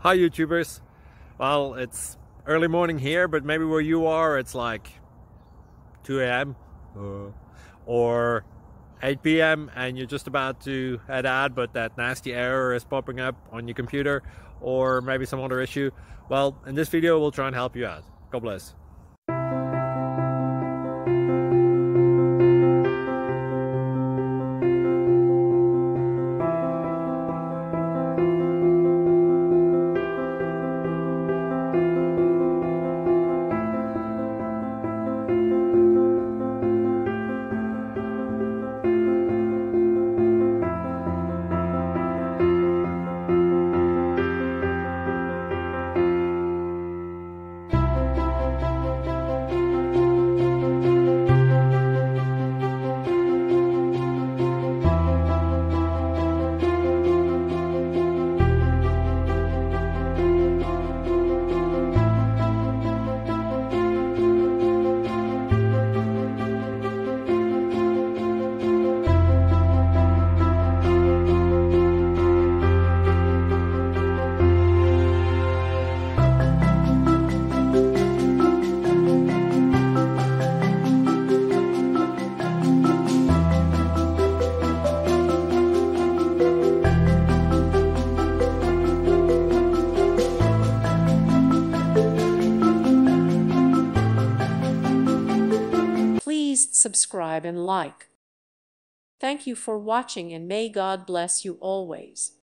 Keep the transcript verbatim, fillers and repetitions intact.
Hi YouTubers. Well, it's early morning here, but maybe where you are it's like two A M uh, or eight P M and you're just about to add ad, but that nasty error is popping up on your computer, or maybe some other issue. Well, in this video we'll try and help you out. God bless. Please subscribe and like. Thank you for watching, and may God bless you always.